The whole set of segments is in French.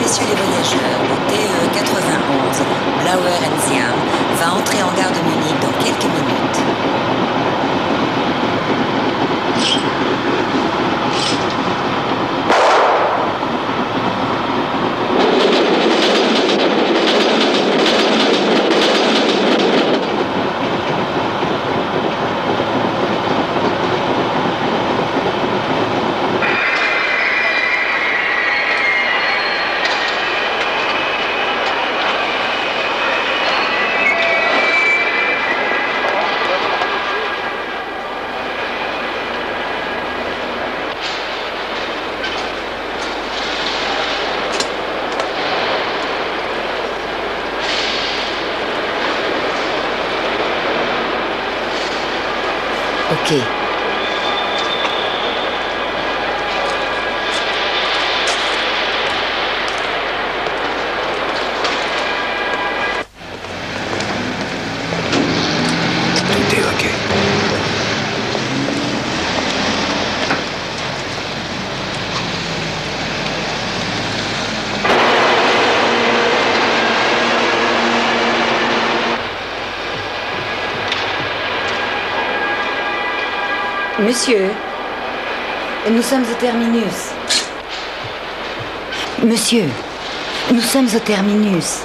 Messieurs les voyageurs, le TE 91, Blauer Enzian, va entrer en gare de Munich dans quelques minutes. Ok. Tout est ok. Monsieur, nous sommes au terminus. Monsieur, nous sommes au terminus.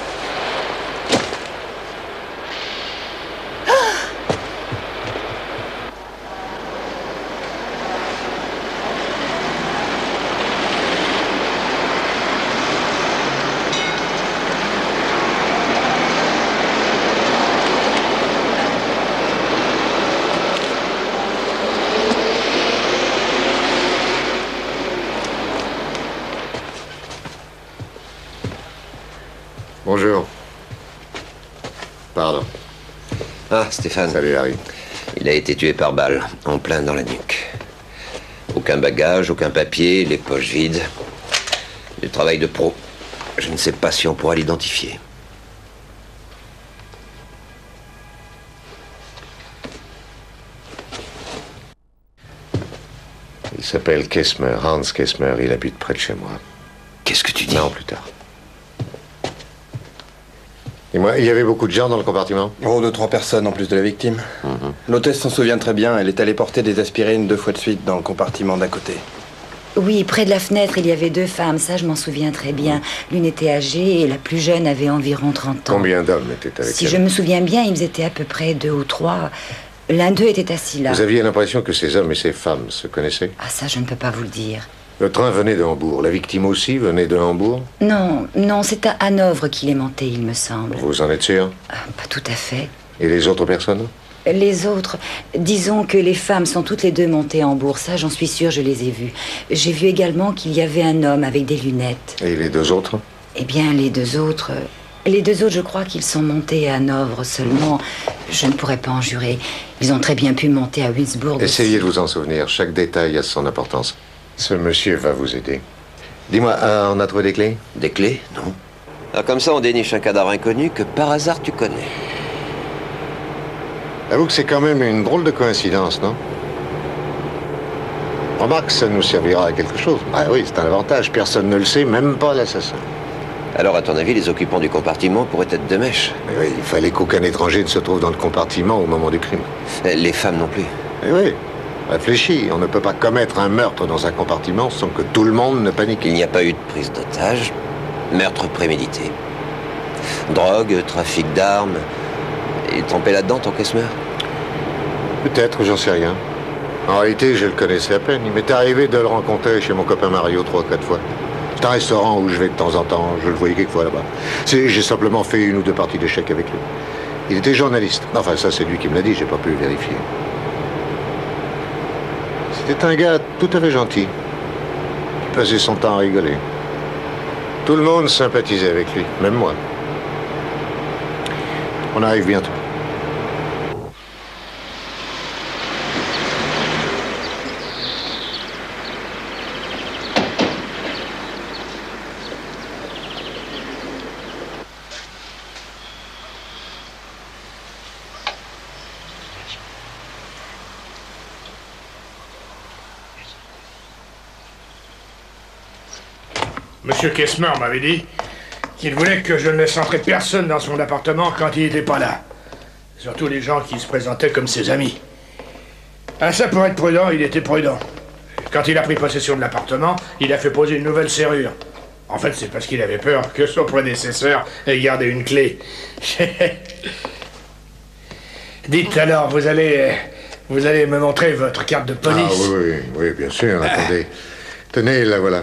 Bonjour. Pardon. Ah, Stéphane. Salut, Harry. Il a été tué par balle, en plein dans la nuque. Aucun bagage, aucun papier, les poches vides. Du travail de pro. Je ne sais pas si on pourra l'identifier. Il s'appelle Kessmer, Hans Kessmer. Il habite près de chez moi. Qu'est-ce que tu dis? Non, plus tard. Dis-moi, il y avait beaucoup de gens dans le compartiment? Oh, 2-3 personnes en plus de la victime. L'hôtesse s'en souvient très bien. Elle est allée porter des aspirines 2 fois de suite dans le compartiment d'à côté. Oui, près de la fenêtre, il y avait 2 femmes, ça je m'en souviens très bien. L'une était âgée et la plus jeune avait environ 30 ans. Combien d'hommes étaient avec Si elle? je me souviens bien, ils étaient à peu près 2 ou 3. L'un d'eux était assis là. Vous aviez l'impression que ces hommes et ces femmes se connaissaient? Ah, ça, je ne peux pas vous le dire. Le train venait de Hambourg. La victime aussi venait de Hambourg? Non, non, c'est à Hanovre qu'il est monté, il me semble. Vous en êtes sûr? Ah, pas tout à fait. Et les autres personnes? Les autres, disons que les femmes sont toutes les 2 montées à Hambourg, ça j'en suis sûre, je les ai vues. J'ai vu également qu'il y avait un homme avec des lunettes. Et les 2 autres? Eh bien, les deux autres, je crois qu'ils sont montés à Hanovre seulement. Je ne pourrais pas en jurer. Ils ont très bien pu monter à Winzburg. Essayez de vous en souvenir. Chaque détail a son importance. Ce monsieur va vous aider. Dis-moi, on a trouvé des clés? Des clés? Non. Alors comme ça, on déniche un cadavre inconnu que par hasard tu connais. Avoue que c'est quand même une drôle de coïncidence, non? Remarque, ça nous servira à quelque chose. Ah oui, c'est un avantage. Personne ne le sait, même pas l'assassin. Alors, à ton avis, les occupants du compartiment pourraient être de mèche? Mais oui, il fallait qu'aucun étranger ne se trouve dans le compartiment au moment du crime. Les femmes non plus. Eh oui, réfléchis. On ne peut pas commettre un meurtre dans un compartiment sans que tout le monde ne panique. Il n'y a pas eu de prise d'otage. Meurtre prémédité. Drogue, trafic d'armes. Il est trempé là-dedans, ton Kessmer? Peut-être, j'en sais rien. En réalité, je le connaissais à peine. Il m'est arrivé de le rencontrer chez mon copain Mario 3 ou 4 fois. C'est un restaurant où je vais de temps en temps. Je le voyais quelquefois là-bas. J'ai simplement fait 1 ou 2 parties d'échecs avec lui. Il était journaliste. Enfin, ça, c'est lui qui me l'a dit. J'ai pas pu vérifier. C'était un gars tout à fait gentil. Il passait son temps à rigoler. Tout le monde sympathisait avec lui, même moi. On arrive bientôt. Monsieur Kessmer m'avait dit qu'il voulait que je ne laisse entrer personne dans son appartement quand il n'était pas là. Surtout les gens qui se présentaient comme ses amis. Ah, ça, pour être prudent, il était prudent. Quand il a pris possession de l'appartement, il a fait poser une nouvelle serrure. En fait, c'est parce qu'il avait peur que son prédécesseur ait gardé une clé. Dites alors, vous allez me montrer votre carte de police. Ah oui, bien sûr, attendez. Tenez, la voilà.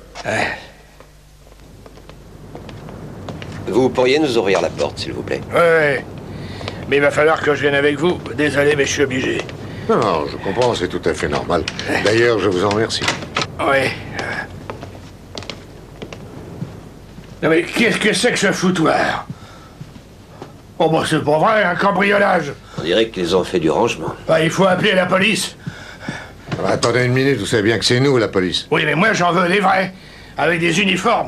Vous pourriez nous ouvrir la porte, s'il vous plaît? Ouais. Mais il va falloir que je vienne avec vous. Désolé, mais je suis obligé. Non, je comprends, c'est tout à fait normal. D'ailleurs, je vous en remercie. Oui. Non mais qu'est-ce que c'est que ce foutoir? Oh bah c'est pas vrai, un cambriolage. On dirait qu'ils ont fait du rangement. Ah, il faut appeler la police. Attendez une minute, vous savez bien que c'est nous, la police. Oui, mais moi j'en veux les vrais, avec des uniformes.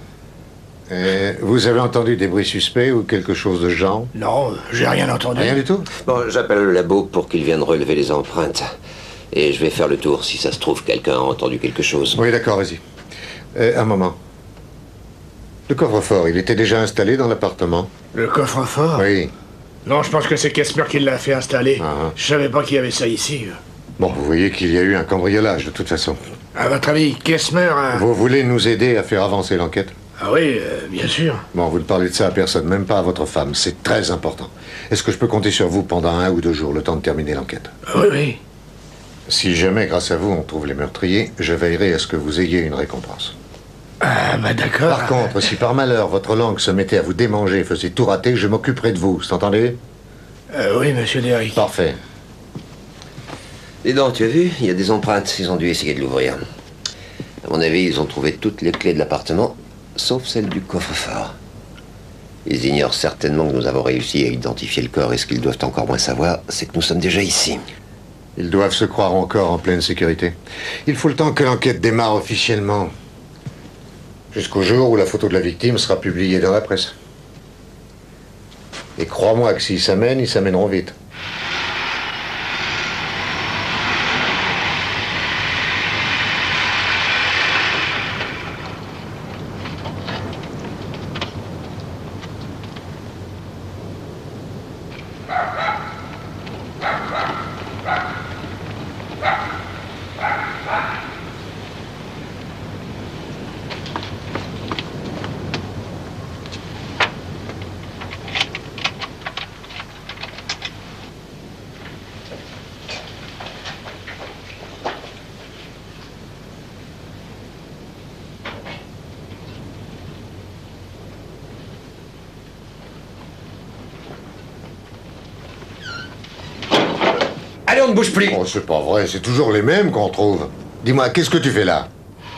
Vous avez entendu des bruits suspects ou quelque chose de genre? Non, j'ai rien entendu. Rien du tout? Bon, j'appelle le labo pour qu'il vienne relever les empreintes. Et je vais faire le tour. Si ça se trouve, quelqu'un a entendu quelque chose. Oui, d'accord, vas-y. Un moment. Le coffre-fort, il était déjà installé dans l'appartement? Le coffre-fort? Oui. Non, je pense que c'est Kessmer qui l'a fait installer. Je savais pas qu'il y avait ça ici. Bon, vous voyez qu'il y a eu un cambriolage, de toute façon. À votre avis, Kessmer a... Vous voulez nous aider à faire avancer l'enquête? Ah oui, bien sûr. Bon, vous ne parlez de ça à personne, même pas à votre femme. C'est très important. Est-ce que je peux compter sur vous pendant 1 ou 2 jours, le temps de terminer l'enquête? Oui. Si jamais, grâce à vous, on trouve les meurtriers, je veillerai à ce que vous ayez une récompense. Ah, bah d'accord. Par contre, si par malheur votre langue se mettait à vous démanger et faisait tout rater, je m'occuperai de vous, vous entendez? Oui, monsieur Derrick. Parfait. Dis donc, tu as vu? Il y a des empreintes. Ils ont dû essayer de l'ouvrir. À mon avis, ils ont trouvé toutes les clés de l'appartement, sauf celle du coffre-fort. Ils ignorent certainement que nous avons réussi à identifier le corps, et ce qu'ils doivent encore moins savoir, c'est que nous sommes déjà ici. Ils doivent se croire encore en pleine sécurité. Il faut le temps que l'enquête démarre officiellement. Jusqu'au jour où la photo de la victime sera publiée dans la presse. Et crois-moi que s'ils s'amènent, ils s'amèneront vite. Allez, on ne bouge plus. Oh, c'est pas vrai, c'est toujours les mêmes qu'on trouve. Dis-moi, qu'est-ce que tu fais là?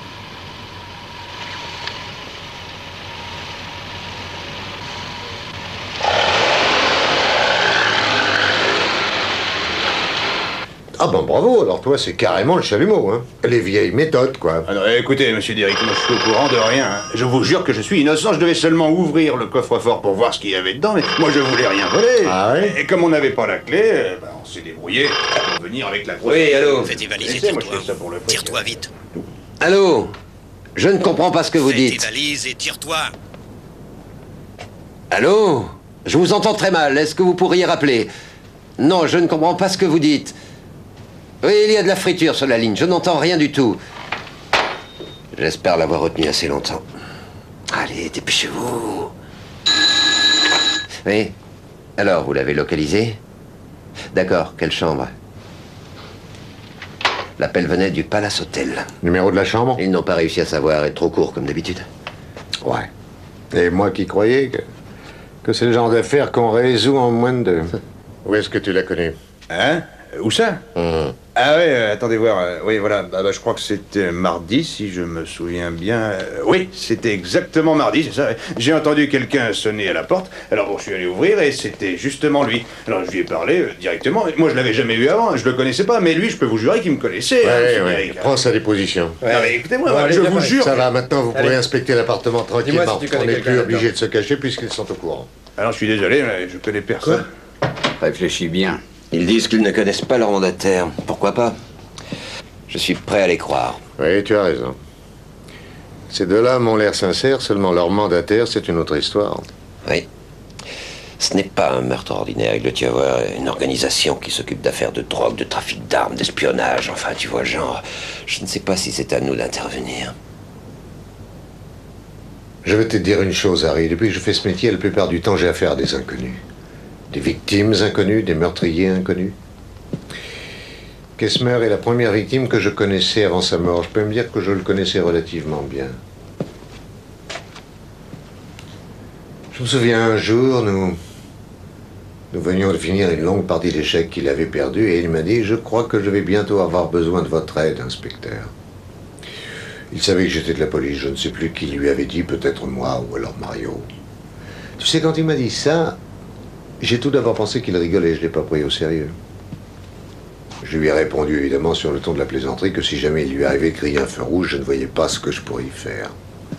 Ah ben bravo, alors toi c'est carrément le chalumeau, hein. Les vieilles méthodes, quoi. Alors écoutez, monsieur Derrick, moi je suis au courant de rien. Hein. Je vous jure que je suis innocent, je devais seulement ouvrir le coffre-fort pour voir ce qu'il y avait dedans, mais moi je voulais rien voler. Ah ouais? Et comme on n'avait pas la clé, on s'est débrouillé pour venir avec la grosse... Oui, allô? Fais tes valises et Laissez, moi, je tire-toi. fais ça pour le fric. Tire-toi vite. Allô? Je ne comprends pas ce que vous Fais tes dites. valises et tire-toi. Allô? Je vous entends très mal. Est-ce que vous pourriez rappeler? Non, je ne comprends pas ce que vous dites. Oui, il y a de la friture sur la ligne. Je n'entends rien du tout. J'espère l'avoir retenu assez longtemps. Allez, dépêchez-vous. Oui? Alors, vous l'avez localisé? D'accord, quelle chambre? L'appel venait du Palace Hotel. Numéro de la chambre? Ils n'ont pas réussi à savoir, être trop court comme d'habitude. Ouais. Et moi qui croyais que c'est le genre d'affaire qu'on résout en moins de 2. Où est-ce que tu la connais? Hein? Où ça? Ah ouais, attendez voir. Oui, voilà. Bah, je crois que c'était mardi, si je me souviens bien. Oui, c'était exactement mardi, c'est ça. Ouais. J'ai entendu quelqu'un sonner à la porte. Alors bon, je suis allé ouvrir et c'était justement lui. Alors je lui ai parlé directement. Moi, je l'avais jamais vu avant. Je le connaissais pas, mais lui, je peux vous jurer qu'il me connaissait. Ouais, hein, ouais. Derrick. Prends sa déposition. Non, mais écoutez-moi, Bon, allez, je viens vous par jure. Ça va, maintenant vous pourrez inspecter l'appartement tranquillement. Dis-moi si tu connais On n'est quelqu'un plus obligé là-dedans. de se cacher puisqu'ils sont au courant. Alors je suis désolé, mais je connais personne. Réfléchis bien. Ils disent qu'ils ne connaissent pas leur mandataire. Pourquoi pas? Je suis prêt à les croire. Oui, tu as raison. Ces deux-là m'ont l'air sincères, seulement leur mandataire, c'est une autre histoire. Oui. Ce n'est pas un meurtre ordinaire. Il doit y avoir une organisation qui s'occupe d'affaires de drogue, de trafic d'armes, d'espionnage. Enfin, tu vois le genre. Je ne sais pas si c'est à nous d'intervenir. Je vais te dire une chose, Harry. Depuis que je fais ce métier, la plupart du temps, j'ai affaire à des inconnus. Des victimes inconnues, des meurtriers inconnus. Kessmer est la première victime que je connaissais avant sa mort. Je peux me dire que je le connaissais relativement bien. Je me souviens un jour, nous venions de finir une longue partie d'échecs qu'il avait perdue et il m'a dit « Je crois que je vais bientôt avoir besoin de votre aide, inspecteur. » Il savait que j'étais de la police, je ne sais plus qui lui avait dit, peut-être moi ou alors Mario. Tu sais, quand il m'a dit ça, j'ai tout d'abord pensé qu'il rigolait, je ne l'ai pas pris au sérieux. Je lui ai répondu évidemment sur le ton de la plaisanterie que si jamais il lui arrivait de griller un feu rouge, je ne voyais pas ce que je pourrais y faire.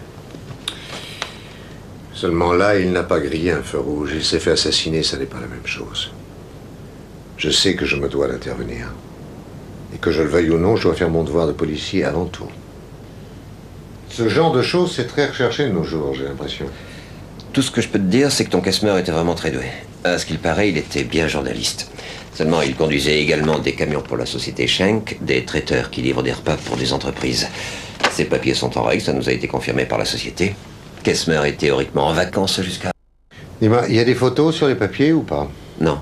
Seulement là, il n'a pas grillé un feu rouge. Il s'est fait assassiner, ça n'est pas la même chose. Je sais que je me dois d'intervenir. Et que je le veuille ou non, je dois faire mon devoir de policier avant tout. Ce genre de choses, c'est très recherché de nos jours, j'ai l'impression. Tout ce que je peux te dire, c'est que ton Kessmer était vraiment très doué. À ce qu'il paraît, il était bien journaliste. Seulement, il conduisait également des camions pour la société Schenck, des traiteurs qui livrent des repas pour des entreprises. Ses papiers sont en règle, ça nous a été confirmé par la société. Kessmer est théoriquement en vacances jusqu'à... Dis-moi, il y a des photos sur les papiers ou pas? Non.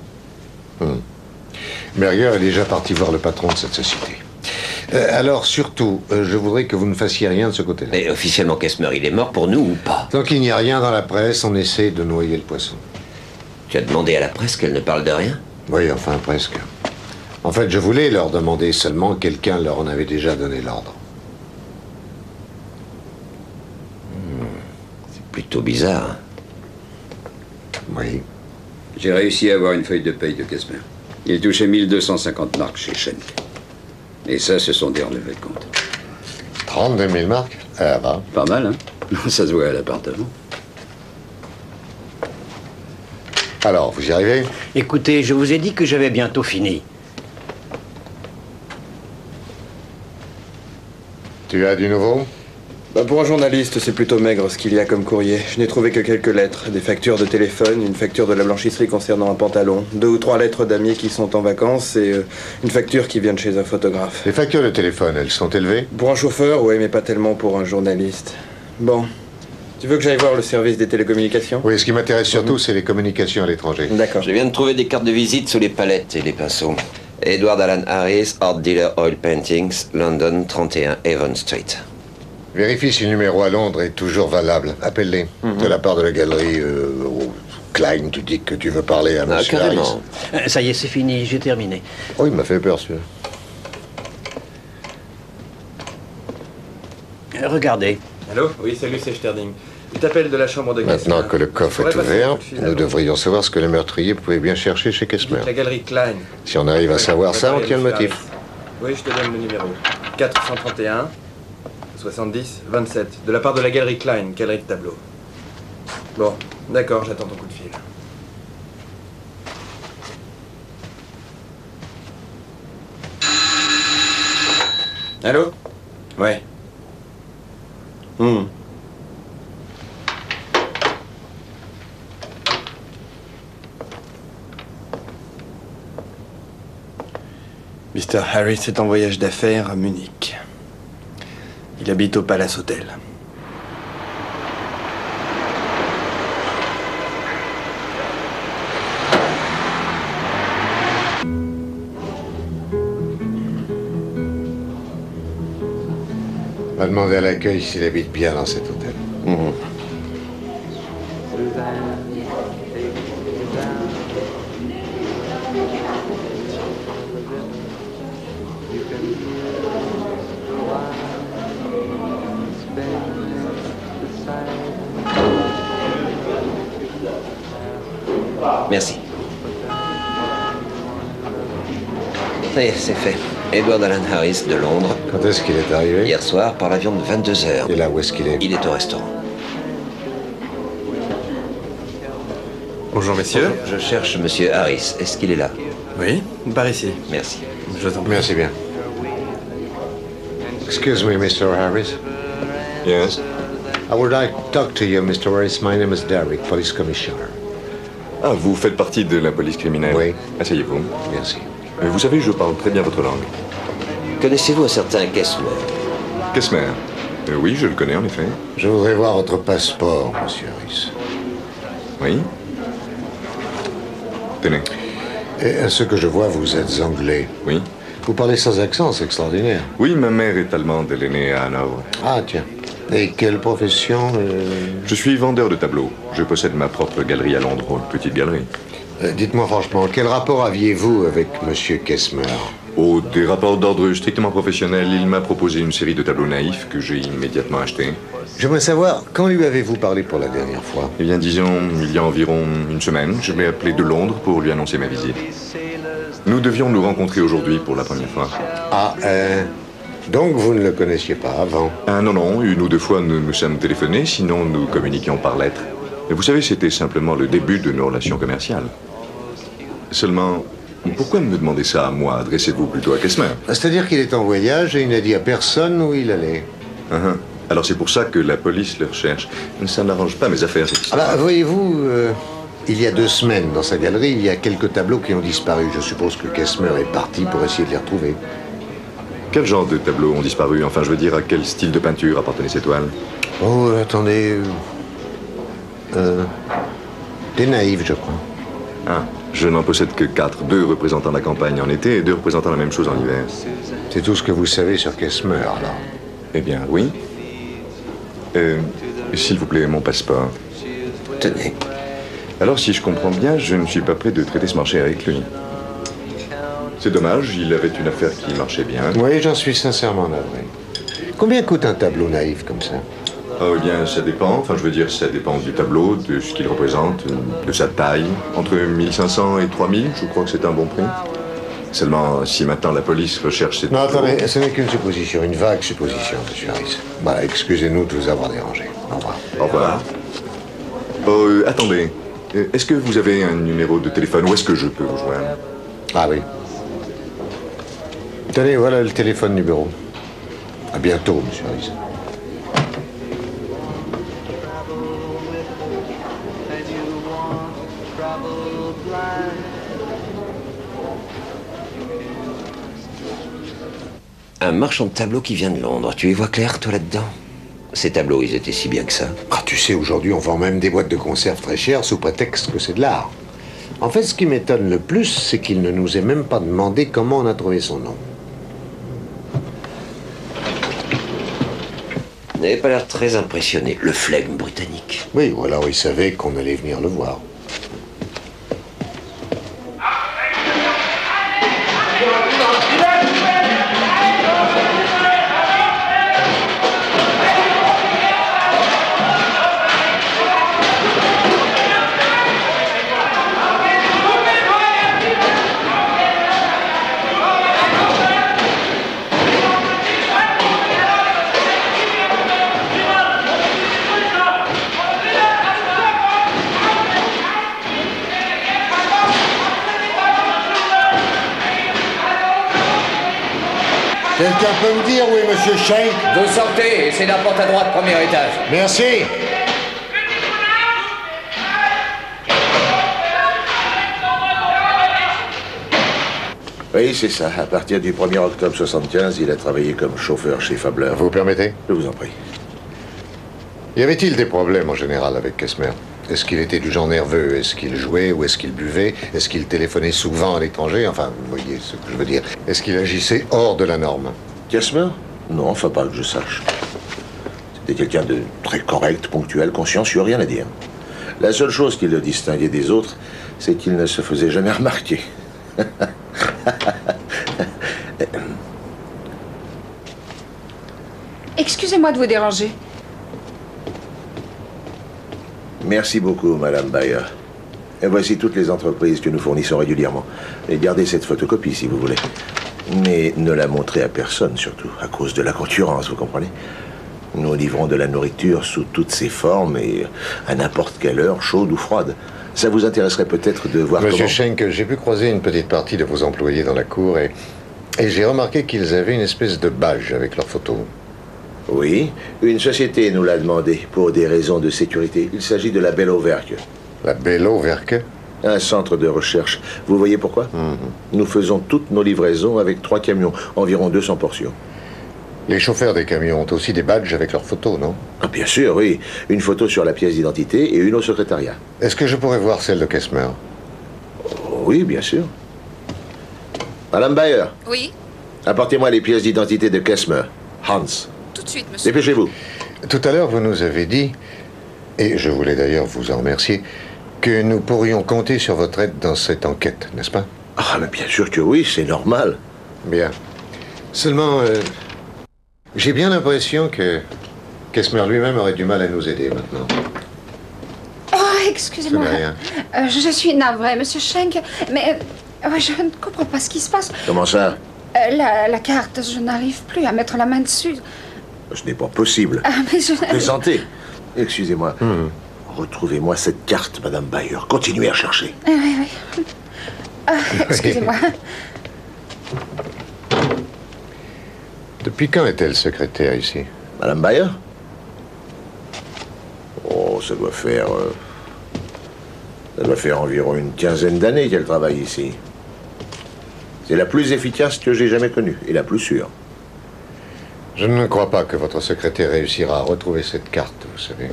Berger est déjà parti voir le patron de cette société. Alors, surtout, je voudrais que vous ne fassiez rien de ce côté-là. Mais officiellement, Kessmer, il est mort pour nous ou pas? Tant qu'il n'y a rien dans la presse, on essaie de noyer le poisson. Tu as demandé à la presse qu'elle ne parle de rien? Oui, enfin, presque. En fait, je voulais leur demander, seulement quelqu'un leur en avait déjà donné l'ordre. Plutôt bizarre. Oui. J'ai réussi à avoir une feuille de paye de Kessmer. Il touchait 1250 marques chez Schenck. Et ça, ce sont des relevés de compte. 32 000 marques? Ah bah. Pas mal, hein? Ça se voit à l'appartement. Alors, vous y arrivez? Écoutez, je vous ai dit que j'avais bientôt fini. Tu as du nouveau? Pour un journaliste, c'est plutôt maigre ce qu'il y a comme courrier. Je n'ai trouvé que quelques lettres, des factures de téléphone, une facture de la blanchisserie concernant un pantalon, 2 ou 3 lettres d'amis qui sont en vacances et une facture qui vient de chez un photographe. Les factures de téléphone, elles sont élevées? Pour un chauffeur, oui, mais pas tellement pour un journaliste. Bon. Tu veux que j'aille voir le service des télécommunications? Oui, ce qui m'intéresse surtout, c'est les communications à l'étranger. D'accord. Je viens de trouver des cartes de visite sous les palettes et les pinceaux. Edward Alan Harris, Art Dealer Oil Paintings, London, 31 Avon Street. Vérifie si le numéro à Londres est toujours valable. Appelle-les. De la part de la galerie Klein, tu dis que tu veux parler à monsieur Harris. Carrément. Ça y est, c'est fini, j'ai terminé. Oh, il m'a fait peur, celui-là. Regardez. Allô? Oui, salut, c'est Sterding. Il t'appelle de la chambre de Kessmer. Maintenant que le coffre est ouvert, nous devrions savoir ce que le meurtrier pouvait bien chercher chez Kessmer. La galerie Klein. Si on arrive à savoir ça, on tient le motif. Oui, je te donne le numéro. 431 70 27. De la part de la galerie Klein, galerie de tableau. Bon, d'accord, j'attends ton coup de fil. Allô? Ouais. Mr. Harris est en voyage d'affaires à Munich. Il habite au Palace Hotel. On va demander à l'accueil s'il habite bien dans cet hôtel. Merci. Ça y est, c'est fait. Edward Alan Harris de Londres. Quand est-ce qu'il est arrivé? Hier soir par l'avion de 22h. Et là, où est-ce qu'il est? Il est au restaurant. Bonjour, messieurs. Je cherche monsieur Harris. Est-ce qu'il est là? Oui, par ici. Merci. Je t'en prie. Merci bien. Excuse me, Mr. Harris. Yes. I would like to talk to you, Mr. Harris. My name is Derrick, Police Commissioner. Ah, vous faites partie de la police criminelle? Oui. Asseyez-vous. Merci. Vous savez, je parle très bien votre langue. Connaissez-vous un certain Kessler? Kessmer? Oui, je le connais en effet. Je voudrais voir votre passeport, Monsieur Harris. Oui? Tenez. Et à ce que je vois, vous êtes anglais. Oui? Vous parlez sans accent, c'est extraordinaire. Oui, ma mère est allemande, elle est née à Hanovre. Ah, tiens. Et quelle profession Je suis vendeur de tableaux. Je possède ma propre galerie à Londres, une petite galerie. Dites-moi franchement, quel rapport aviez-vous avec Monsieur Kessmer? Oh, des rapports d'ordre strictement professionnel. Il m'a proposé une série de tableaux naïfs que j'ai immédiatement achetés. J'aimerais savoir, quand lui avez-vous parlé pour la dernière fois? Eh bien, disons, il y a environ une semaine, je l'ai appelé de Londres pour lui annoncer ma visite. Nous devions nous rencontrer aujourd'hui pour la première fois. Ah, donc vous ne le connaissiez pas avant? Ah non, non, une ou deux fois nous nous sommes téléphonés, sinon nous communiquions par lettres. Et vous savez, c'était simplement le début de nos relations commerciales. Seulement, pourquoi me demander ça à moi? Adressez-vous plutôt à Kessmer. C'est-à-dire qu'il est en voyage et il n'a dit à personne où il allait. Alors c'est pour ça que la police le recherche. Ça n'arrange pas mes affaires, cette histoire. Ah bah, voyez-vous, il y a 2 semaines, dans sa galerie, il y a quelques tableaux qui ont disparu. Je suppose que Kessmer est parti pour essayer de les retrouver. Quel genre de tableaux ont disparu? Enfin, je veux dire, à quel style de peinture appartenait ces toiles? Oh, attendez... des naïfs, je crois. Ah, je n'en possède que 4. 2 représentant la campagne en été et 2 représentant la même chose en hiver. C'est tout ce que vous savez sur Kessmer, alors? Eh bien, oui. S'il vous plaît, mon passeport. Tenez. Alors, si je comprends bien, je ne suis pas prêt de traiter ce marché avec lui. C'est dommage, il avait une affaire qui marchait bien. Oui, j'en suis sincèrement navré. Combien coûte un tableau naïf comme ça? Oh, eh bien, ça dépend. Enfin, je veux dire, ça dépend du tableau, de ce qu'il représente, de sa taille. Entre 1500 et 3000, je crois que c'est un bon prix. Seulement, si maintenant la police recherche cette... Non, attendez, ce n'est qu'une supposition, une vague supposition, Monsieur Harris. Bah, excusez-nous de vous avoir dérangé. Au revoir. Au revoir. Oh, attendez. Est-ce que vous avez un numéro de téléphone? Où est-ce que je peux vous joindre? Ah oui. Tenez, voilà le téléphone du bureau. À bientôt, Monsieur Harris. Un marchand de tableaux qui vient de Londres. Tu y vois clair, toi, là-dedans? Ces tableaux, ils étaient si bien que ça. Ah, tu sais, aujourd'hui, on vend même des boîtes de conserve très chères sous prétexte que c'est de l'art. En fait, ce qui m'étonne le plus, c'est qu'il ne nous ait même pas demandé comment on a trouvé son nom. Il n'avait pas l'air très impressionné. Le flegme britannique. Oui, ou alors il savait qu'on allait venir le voir. Quelqu'un peut me dire où est Monsieur Schenk? Vous sortez et c'est la porte à droite, premier étage. Merci. Oui, c'est ça. À partir du 1er octobre 75, il a travaillé comme chauffeur chez Fabler. Vous permettez? Je vous en prie. Y avait-il des problèmes en général avec Kessmer? Est-ce qu'il était du genre nerveux? Est-ce qu'il jouait ou est-ce qu'il buvait? Est-ce qu'il téléphonait souvent à l'étranger? Enfin, vous voyez ce que je veux dire. Est-ce qu'il agissait hors de la norme? Kessmer? Non, enfin pas que je sache. C'était quelqu'un de très correct, ponctuel, consciencieux, rien à dire. La seule chose qui le distinguait des autres, c'est qu'il ne se faisait jamais remarquer. Excusez-moi de vous déranger. Merci beaucoup, Madame Bayer. Et voici toutes les entreprises que nous fournissons régulièrement. Et gardez cette photocopie, si vous voulez. Mais ne la montrez à personne, surtout, à cause de la concurrence, vous comprenez? Nous livrons de la nourriture sous toutes ses formes et à n'importe quelle heure, chaude ou froide. Ça vous intéresserait peut-être de voir Monsieur Schenk, j'ai pu croiser une petite partie de vos employés dans la cour et j'ai remarqué qu'ils avaient une espèce de badge avec leur photo. Oui, une société nous l'a demandé pour des raisons de sécurité. Il s'agit de la Bello-Werke. La Bello-Werke? Un centre de recherche. Vous voyez pourquoi? Nous faisons toutes nos livraisons avec 3 camions, environ 200 portions. Les chauffeurs des camions ont aussi des badges avec leurs photos, non? Ah, bien sûr, oui. Une photo sur la pièce d'identité et une au secrétariat. Est-ce que je pourrais voir celle de Kessmer? Oui, bien sûr. Madame Bayer. Oui, Apportez-moi les pièces d'identité de Kessmer. Hans. tout de suite, monsieur. Dépêchez-vous. Tout à l'heure, vous nous avez dit, et je voulais d'ailleurs vous en remercier, que nous pourrions compter sur votre aide dans cette enquête, n'est-ce pas? Ah, mais bien sûr que oui, c'est normal. Bien. Seulement, j'ai bien l'impression que Kessmer lui-même aurait du mal à nous aider maintenant. Oh, excusez-moi. Ce n'est rien. Je suis navrée, monsieur Schenk, mais je ne comprends pas ce qui se passe. Comment ça? La carte, je n'arrive plus à mettre la main dessus. Ce n'est pas possible. Ah, mais je... Plaisantez. Excusez-moi. Retrouvez-moi cette carte, Madame Bayer. Continuez à chercher. Oui, oui. Ah, excusez-moi. Depuis quand est-elle secrétaire ici? Madame Bayer? Oh, ça doit faire environ une quinzaine d'années qu'elle travaille ici. C'est la plus efficace que j'ai jamais connue, et la plus sûre. Je ne crois pas que votre secrétaire réussira à retrouver cette carte, vous savez.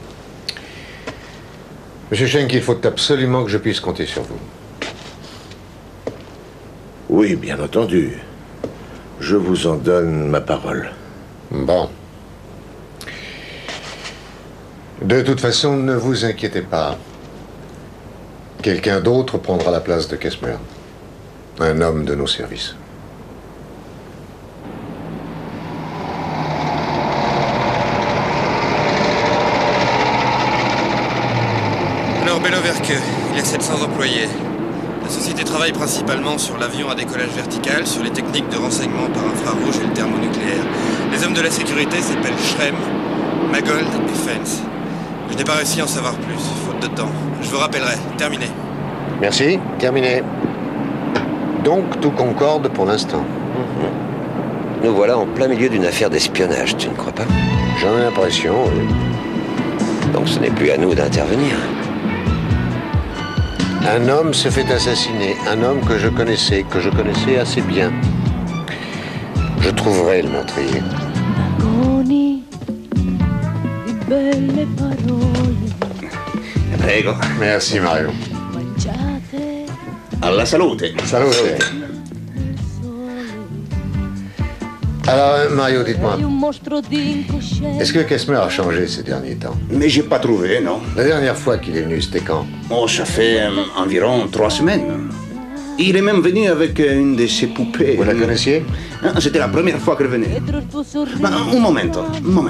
Monsieur Schenk, il faut absolument que je puisse compter sur vous. Oui, bien entendu. Je vous en donne ma parole. Bon. De toute façon, ne vous inquiétez pas. Quelqu'un d'autre prendra la place de Kessmer. Un homme de nos services. Alors, Bello-Werke, il y a 700 employés. La société travaille principalement sur l'avion à décollage vertical, sur les techniques de renseignement par infrarouge et le thermonucléaire. Les hommes de la sécurité s'appellent Schrem, Magold et Fens. Je n'ai pas réussi à en savoir plus, faute de temps. Je vous rappellerai. Terminé. Merci. Terminé. Donc, tout concorde pour l'instant. Nous voilà en plein milieu d'une affaire d'espionnage, tu ne crois pas? J'en ai l'impression, oui. Donc ce n'est plus à nous d'intervenir. Un homme se fait assassiner. Un homme que je connaissais assez bien. Je trouverai le meurtrier. Prego. Merci, Mario. Alla salute. Salute. Alors, Mario, dites-moi, est-ce que Kessmer a changé ces derniers temps? Mais j'ai pas trouvé, non. La dernière fois qu'il est venu, c'était quand? Oh, ça fait environ 3 semaines. Il est même venu avec une de ses poupées. Vous la connaissiez? C'était la première fois qu'elle venait. Ma, un momento.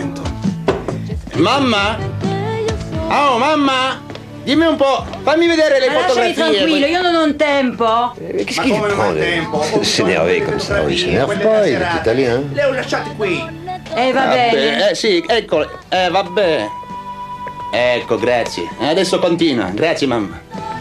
Mamma? Oh, mamma! Dimmi un po', fammi vedere le Lasciami fotografie. tranquillo, io non ho tempo. Mais qu'est-ce qu'il prend de s'énerver comme ça? Il s'énerve pas, il est italien. Le ho lasciate qui. Va bene. Sì, eccole. Vabbè. Ecco, grazie. Adesso continua. Grazie, mamma.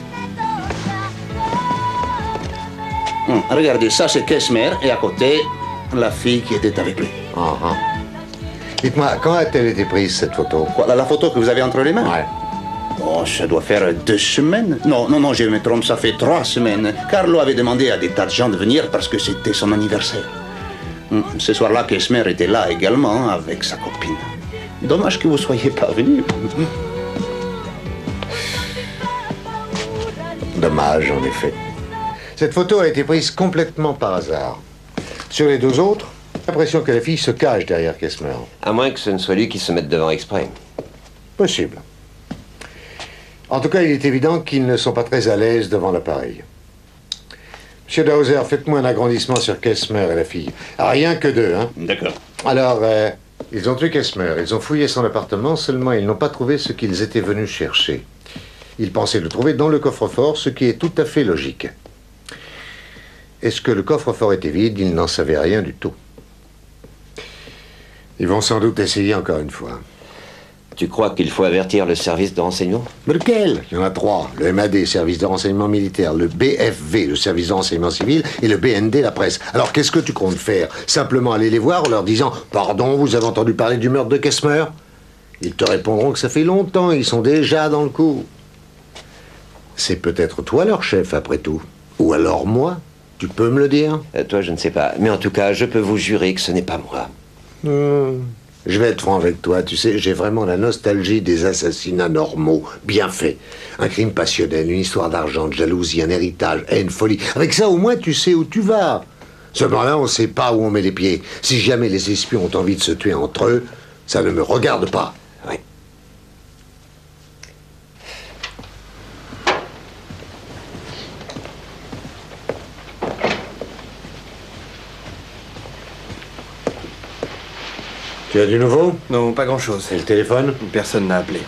Regardez, ça c'est Kessmer et à côté, la fille qui était avec lui. Dites-moi, quand a-t-elle été prise cette photo? Quoi, la photo que vous avez entre les mains? Ouais. Oh, ça doit faire 2 semaines. Non, je me trompe, ça fait 3 semaines. Carlo avait demandé à des tas de gens de venir parce que c'était son anniversaire. Ce soir-là, Kessmer était là également avec sa copine. Dommage que vous soyez pas venu. Dommage, en effet. Cette photo a été prise complètement par hasard. Sur les 2 autres, j'ai l'impression que la fille se cache derrière Kessmer. À moins que ce ne soit lui qui se mette devant exprès. Possible. En tout cas, il est évident qu'ils ne sont pas très à l'aise devant l'appareil. Monsieur Dauser, faites-moi un agrandissement sur Kessmer et la fille. Rien que 2, hein? D'accord. Alors, ils ont tué Kessmer, ils ont fouillé son appartement, seulement ils n'ont pas trouvé ce qu'ils étaient venus chercher. Ils pensaient le trouver dans le coffre-fort, ce qui est tout à fait logique. Est-ce que le coffre-fort était vide? Ils n'en savaient rien du tout. Ils vont sans doute essayer encore une fois. Tu crois qu'il faut avertir le service de renseignement? Mais lequel? Il y en a 3. Le MAD, service de renseignement militaire, le BFV, le service de renseignement civil, et le BND, la presse. Alors qu'est-ce que tu comptes faire? Simplement aller les voir en leur disant « Pardon, vous avez entendu parler du meurtre de Kessmer ?» Ils te répondront que ça fait longtemps, ils sont déjà dans le coup. C'est peut-être toi leur chef, après tout. Ou alors moi. Tu peux me le dire? Toi, je ne sais pas. Mais en tout cas, je peux vous jurer que ce n'est pas moi. Je vais être franc avec toi. Tu sais, j'ai vraiment la nostalgie des assassinats normaux, bien faits. Un crime passionnel, une histoire d'argent, de jalousie, un héritage, haine, folie. Avec ça, au moins, tu sais où tu vas. Seulement là, on ne sait pas où on met les pieds. Si jamais les espions ont envie de se tuer entre eux, ça ne me regarde pas. Oui. Tu as du nouveau? Non, pas grand-chose. Et le téléphone? Personne n'a appelé.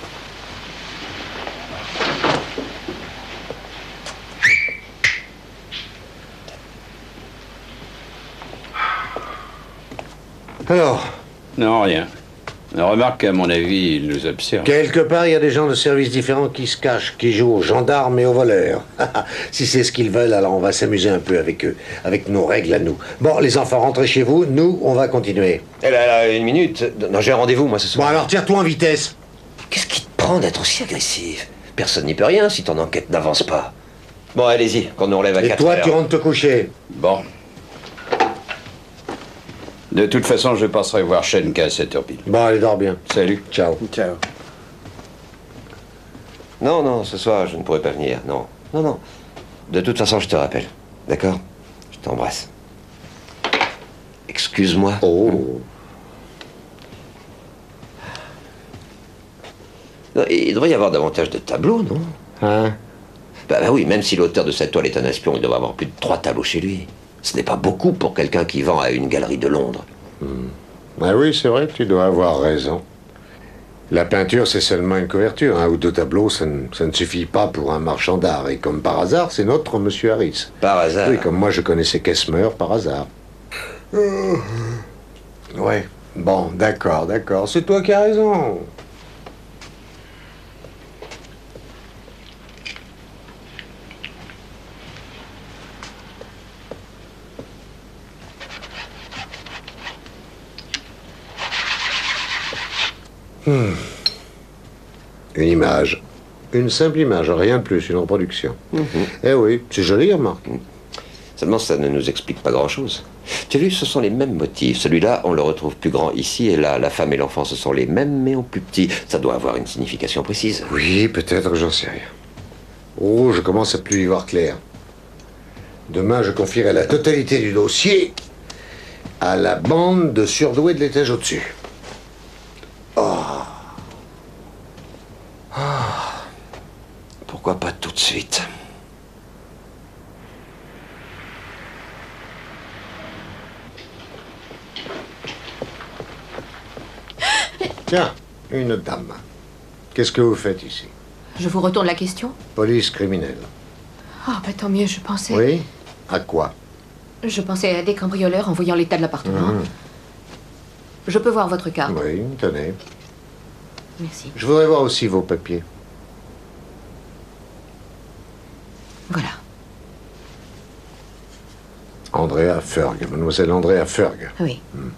Alors? Non, rien. Remarque qu'à mon avis, il nous observe. Quelque part, il y a des gens de services différents qui se cachent, qui jouent aux gendarmes et aux voleurs. Si c'est ce qu'ils veulent, alors on va s'amuser un peu avec eux, avec nos règles à nous. Bon, les enfants, rentrez chez vous, nous, on va continuer. Eh là, une minute. Non, j'ai un rendez-vous, moi, ce soir. Bon, alors tire-toi en vitesse. Qu'est-ce qui te prend d'être aussi agressif? Personne n'y peut rien si ton enquête n'avance pas. Bon, allez-y, qu'on nous relève à 4 heures. Et toi, tu rentres te coucher. Bon. De toute façon, je passerai voir Schenk à 7h pile. Bon, allez, dors bien. Salut. Ciao. Ciao. Non, ce soir, je ne pourrai pas venir. Non. De toute façon, je te rappelle. D'accord? Je t'embrasse. Excuse-moi. Oh. Non, il devrait y avoir davantage de tableaux, non? Hein? Bah oui, même si l'auteur de cette toile est un espion, il devrait avoir plus de 3 tableaux chez lui. Ce n'est pas beaucoup pour quelqu'un qui vend à une galerie de Londres. Ah oui, c'est vrai, tu dois avoir raison. La peinture, c'est seulement une couverture. 1 ou 2 tableaux, ça ne suffit pas pour un marchand d'art. Et comme par hasard, c'est notre Monsieur Harris. Par hasard? Oui, comme moi, je connaissais Kessmer par hasard. Ouais. Bon, d'accord. C'est toi qui as raison. Une image. Une simple image, rien de plus, une reproduction. Eh oui, c'est joli, remarque. Seulement, ça ne nous explique pas grand-chose. Tu as vu, ce sont les mêmes motifs. Celui-là, on le retrouve plus grand ici, et là, la femme et l'enfant, ce sont les mêmes, mais en plus petit. Ça doit avoir une signification précise. Oui, peut-être, j'en sais rien. Oh, je commence à plus y voir clair. Demain, je confierai la totalité du dossier à la bande de surdoués de l'étage au-dessus. Pourquoi pas tout de suite? Tiens, une dame. Qu'est-ce que vous faites ici? Je vous retourne la question. Police criminelle. Ah, bah tant mieux, je pensais. Oui? À quoi? Je pensais à des cambrioleurs en voyant l'état de l'appartement. Je peux voir votre carte? Oui, tenez. Merci. Je voudrais voir aussi vos papiers. Voilà. Andrea Ferg, mademoiselle Andrea Ferg. Oui.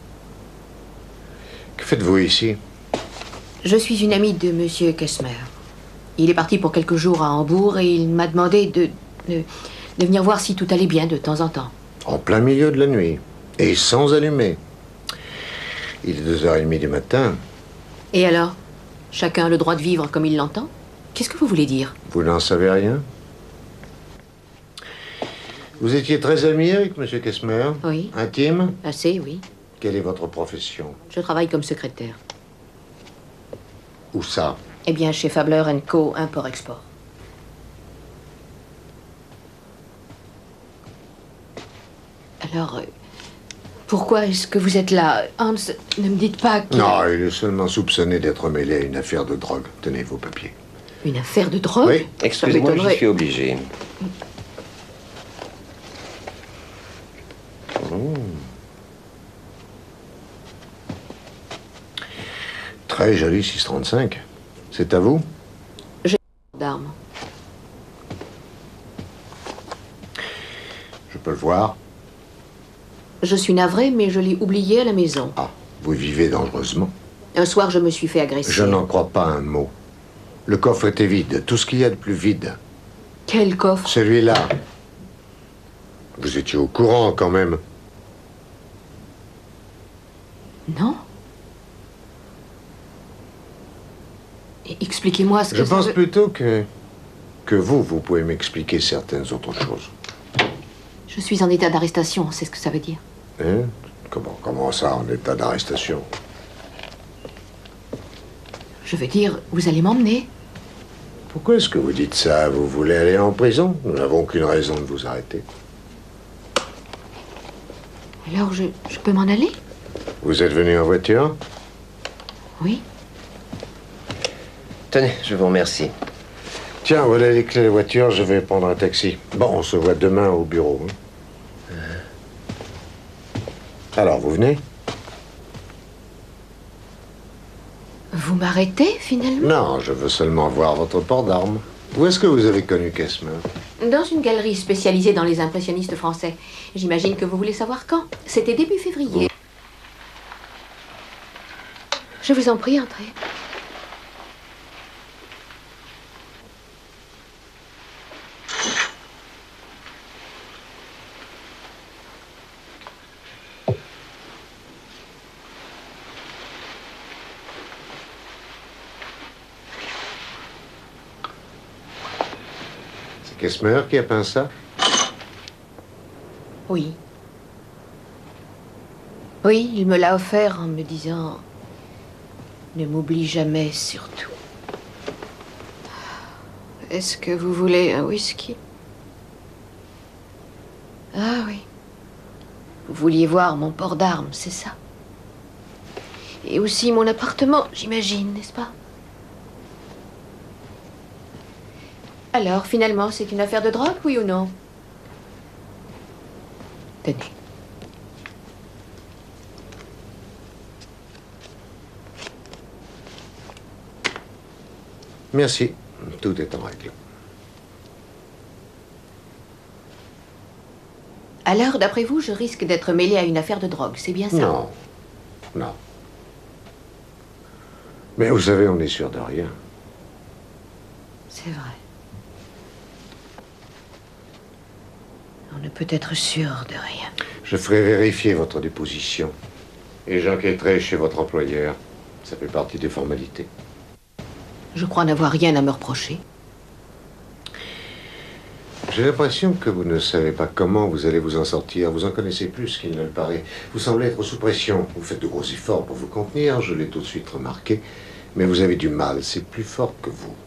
Que faites-vous ici? Je suis une amie de Monsieur Kessmer. Il est parti pour quelques jours à Hambourg et il m'a demandé de venir voir si tout allait bien de temps en temps. En plein milieu de la nuit. Et sans allumer. Il est 2h30 du matin. Et alors? Chacun a le droit de vivre comme il l'entend? Qu'est-ce que vous voulez dire? Vous n'en savez rien? Vous étiez très ami avec Monsieur Kessmer? Oui. Intime? Assez, oui. Quelle est votre profession? Je travaille comme secrétaire. Où ça? Eh bien, chez Fabler & Co, import-export. Alors, pourquoi est-ce que vous êtes là? Hans, ne me dites pas que... Non, il est seulement soupçonné d'être mêlé à une affaire de drogue. Tenez vos papiers. Une affaire de drogue? Oui. Excusez-moi, je suis obligé. Très joli 635. C'est à vous? J'ai d'armes. Je peux le voir? Je suis navrée, mais je l'ai oublié à la maison. Ah, vous vivez dangereusement. Un soir, je me suis fait agresser. Je n'en crois pas un mot. Le coffre était vide, tout ce qu'il y a de plus vide. Quel coffre? Celui-là. Vous étiez au courant, quand même. Non. Expliquez-moi ce que Je ça pense veut... plutôt que vous pouvez m'expliquer certaines autres choses. Je suis en état d'arrestation, c'est ce que ça veut dire. Hein? Comment ça, en état d'arrestation? Je veux dire, vous allez m'emmener? Pourquoi est-ce que vous dites ça? Vous voulez aller en prison? Nous n'avons aucune raison de vous arrêter. Alors, je peux m'en aller? Vous êtes venu en voiture? Oui. Tenez, je vous remercie. Tiens, voilà les clés de la voiture, je vais prendre un taxi. Bon, on se voit demain au bureau. Hein. Alors, vous venez? Vous m'arrêtez, finalement? Non, je veux seulement voir votre port d'armes. Où est-ce que vous avez connu Kessmer? Dans une galerie spécialisée dans les impressionnistes français. J'imagine que vous voulez savoir quand. C'était début février. Je vous en prie, entrez. Kessmer qui a peint ça? Oui. Oui, il me l'a offert en me disant... Ne m'oublie jamais, surtout. Est-ce que vous voulez un whisky? Ah oui. Vous vouliez voir mon port d'armes, c'est ça? Et aussi mon appartement, j'imagine, n'est-ce pas? Alors, finalement, c'est une affaire de drogue, oui ou non? Tenez. Merci. Tout est en règle. Alors, d'après vous, je risque d'être mêlée à une affaire de drogue, c'est bien ça? Non. Non. Mais vous savez, on n'est sûr de rien. C'est vrai. On ne peut être sûr de rien. Je ferai vérifier votre déposition. Et j'enquêterai chez votre employeur. Ça fait partie des formalités. Je crois n'avoir rien à me reprocher. J'ai l'impression que vous ne savez pas comment vous allez vous en sortir. Vous en connaissez plus qu'il ne le paraît. Vous semblez être sous pression. Vous faites de gros efforts pour vous contenir, je l'ai tout de suite remarqué. Mais vous avez du mal. C'est plus fort que vous.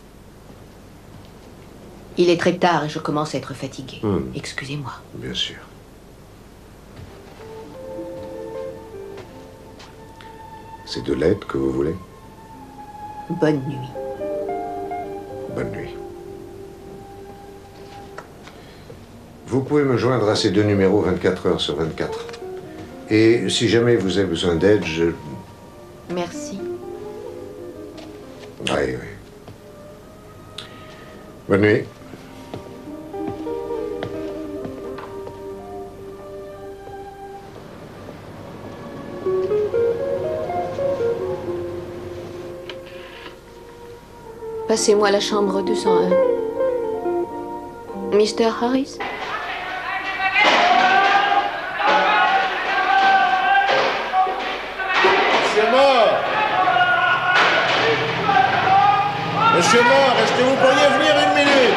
Il est très tard et je commence à être fatiguée. Excusez-moi. Bien sûr. C'est de l'aide que vous voulez? Bonne nuit. Bonne nuit. Vous pouvez me joindre à ces deux numéros 24 heures sur 24. Et si jamais vous avez besoin d'aide, je... Merci. Oui, oui. Bonne nuit. Passez-moi la chambre 201. Mr. Harris? Monsieur Mort! Monsieur Mort, est-ce que vous pourriez venir une minute?